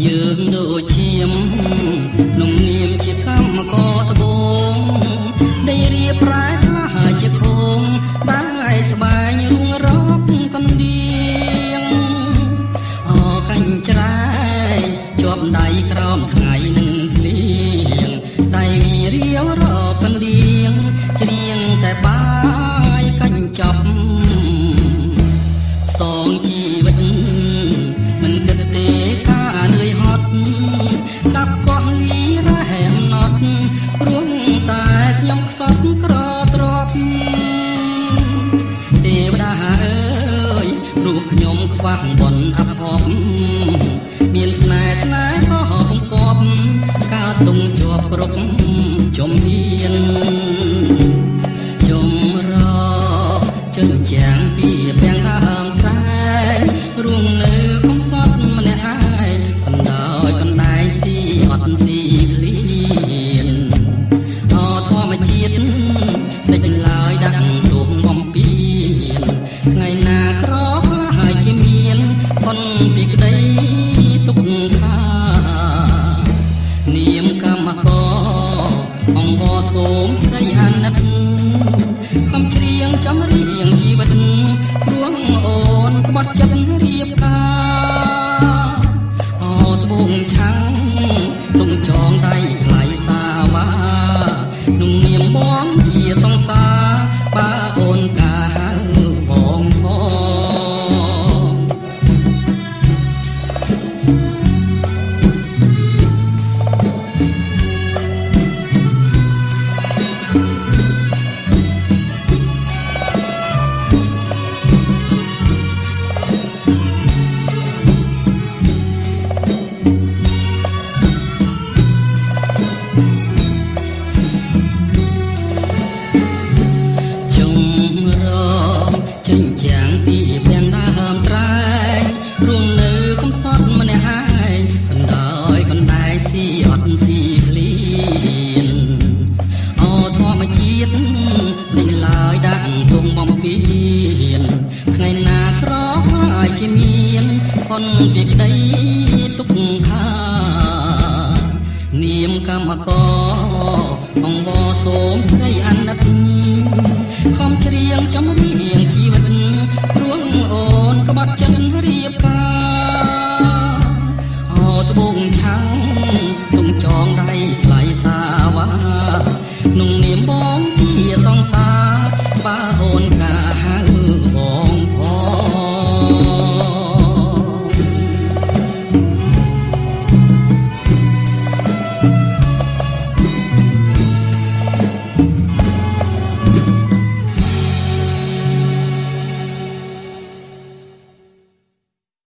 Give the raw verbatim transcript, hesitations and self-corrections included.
យើងដូចឈាមនំនាមជាកម្មករត្បូងได้រៀបប្រាថ្នាជាខូងបានស្បែងរុងរកកណ្ដៀងអកាញ់ច្រែងជាប់ដៃក្រោមថ្ងៃនឹងភ្លៀងដៃរៀវរកកណ្ដៀងច្រៀងតែបាយកាញ់ចប់សងជីវិតមិនគិតទេការនឿយហត់កាប់កោះលីរហែមណត់រួងតែខ្ញុំខ្សត់ក្រទ្របទេវតាអើយរូបខ្ញុំខ្វះបនអភ័ព្វមានស្នេហ៍ស្នេហ៍ក៏កំកប់ការទុំជាប់គ្រប់ចំហៀនចំរជើងជាងពីពាំងដើមតែរួងនៅកំសត់ម្នាក់ឯងកណ្ដោយកណ្ដែងស៊ីអត់ស៊ីឃ្លៀនអធម្មជាតិតិចឡើយដាក់ទុកបំពេញថ្ងៃណាក្រខ្លះហើយជាមានផុនពីក្តីទុកខានាមកម្មករអង្គរសូមស្រីអាណិតខំច្រៀងចំរៀងជីវិតរួងអូនក្បត់ចិត្តរៀបការអត្បូងឆាំងទុំចងដៃថ្លៃសាវាนุ่งនាមបងជាសង្សារបើអូនកាហៅបងផងចិញ្ចាំងពីពាំងដើមត្រែងរួងនៅកំសត់ម្នាក់ឯងកណ្ដោយកណ្ដែងស៊ីអត់ស៊ីឃ្លៀនអធម្មជាតិនេះឡើយដាក់ទុំបំពេញថ្ងៃណាក្រខ្លាយជាមានផុនពីក្តីទុកខានាមកម្មករ